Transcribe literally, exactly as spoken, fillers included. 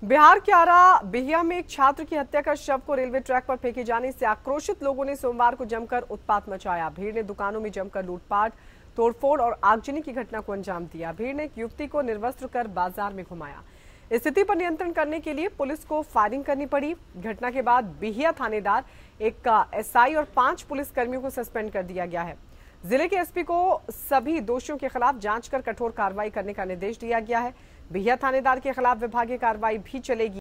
बिहार के आरा बिहिया में एक छात्र की हत्या कर शव को रेलवे ट्रैक पर फेंके जाने से आक्रोशित लोगों ने सोमवार को जमकर उत्पात मचाया। भीड़ ने दुकानों में जमकर लूटपाट, तोड़फोड़ और आगजनी की घटना को अंजाम दिया। भीड़ ने एक युवती को निर्वस्त्र कर बाजार में घुमाया। स्थिति पर नियंत्रण करने के लिए पुलिस को फायरिंग करनी पड़ी। घटना के बाद बिहिया थानेदार, एक एसआई और पांच पुलिस कर्मियों को सस्पेंड कर दिया गया है। जिले के एसपी को सभी दोषियों के खिलाफ जांच कर कठोर कार्रवाई करने का निर्देश दिया गया है। बिहिया थानेदार के खिलाफ विभागीय कार्रवाई भी चलेगी।